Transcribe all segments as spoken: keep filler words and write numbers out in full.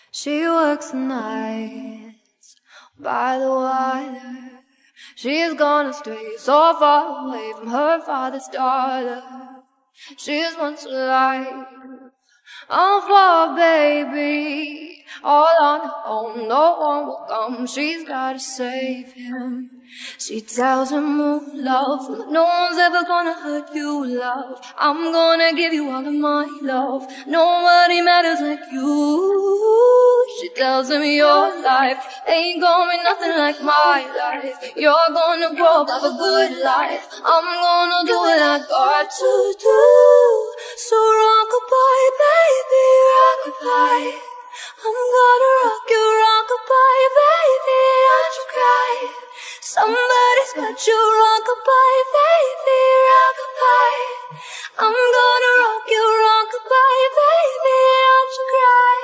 She works the nights by the water. She's gonna stray so far away from her father's daughter. She's once alive, all for a baby, all on her own, no one will come. She's gotta save him. She tells him, oh, love, no one's ever gonna hurt you, love. I'm gonna give you all of my love. Nobody matters like you. She tells him, your life ain't gonna be nothing like my life. You're gonna grow up, have a good life. I'm gonna do what I got to do. So rock-a-bye, baby, rock-a-bye. I'm gonna rock you, rock-a-bye, baby, don't you cry. Somebody's got you, rock-a-bye, baby, rock-a-bye. I'm gonna rock you, rock-a-bye, baby, don't you cry.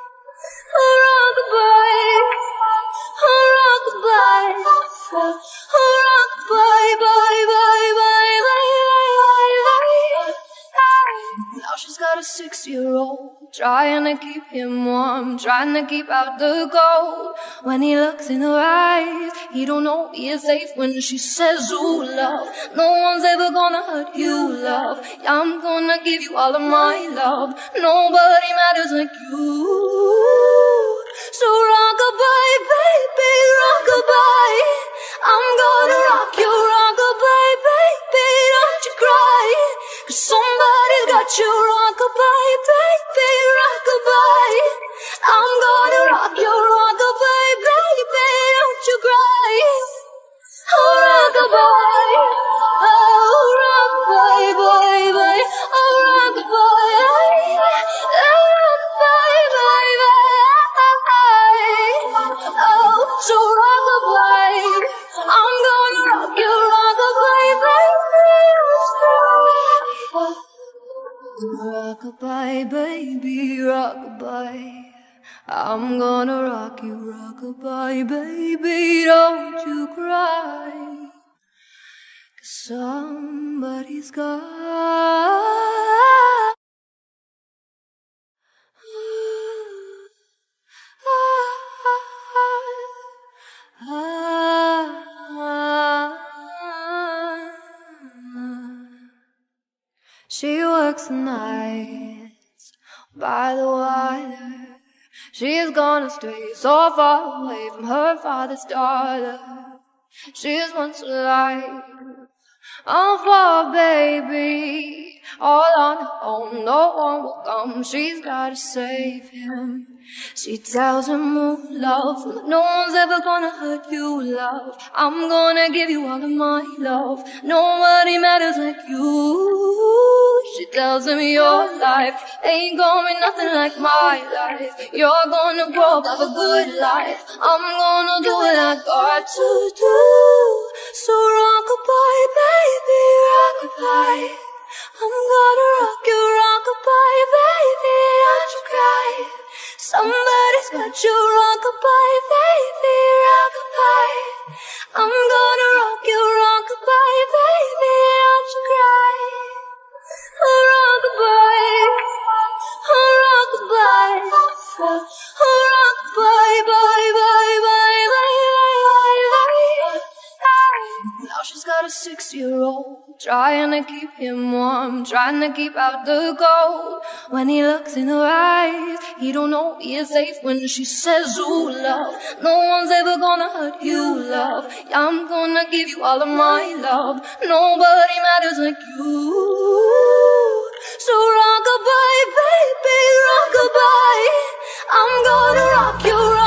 Rock-a-bye, rock-a-bye, rock-a-bye, bye, bye, bye, bye, bye, bye. Now she's got a six-year-old, trying to keep him warm, trying to keep out the cold. When he looks in her eyes, he don't know he is safe when she says, ooh, love, no one's ever gonna hurt you, love. I'm gonna give you all of my love. Nobody matters like you. So rock-a-bye, baby, rock-a-bye. I'm gonna rock you, rock-a-bye, baby, don't you cry. Cause somebody's got you, rock-a-bye, baby, rock-a-bye. I'm gonna rock you, rock-a-bye, baby, don't you cry. Oh, rock-a-bye, oh, rock-a-bye, bye, bye, oh, rock-a-bye, oh, rock-a-bye, bye, bye, oh, so rock-a-bye. I'm gonna rock you, rock-a-bye, baby. Rock-a-bye, baby, rock-a-bye. I'm gonna rock you, rock-a-bye, baby, don't you cry. Cause somebody's got She works the nights by the water. She's gonna stray so far away from her father's daughter. She's once alive, all for a baby, all on her own, no one will come. She's gotta save him. She tells him, oh, love, no one's ever gonna hurt you, love. I'm gonna give you all of my love. Nobody matters like you. She tells him, your life ain't gonna be nothing like my life. You're gonna grow up, have a good life. I'm gonna do what I got to do. So rock-a-bye, baby, rock-a-bye. I'm gonna rock you, rock-a-bye, baby, don't you cry. Somebody's got you, rock-a-bye, baby, rock-a-bye. I'm gonna rock you, rock-a-bye, baby, don't you cry. Rock-a-bye, rock-a-bye, rock-a-bye, bye, bye, bye, bye, bye, bye. Now she's got a six-year-old, trying to keep him warm, trying to keep out the cold. When he looks in her eyes, he don't know he is safe when she says, ooh, love, no one's ever gonna hurt you, love. I'm gonna give you all of my love. Nobody matters like you. So rock-a-bye, baby, rock-a-bye. I'm gonna rock you, rock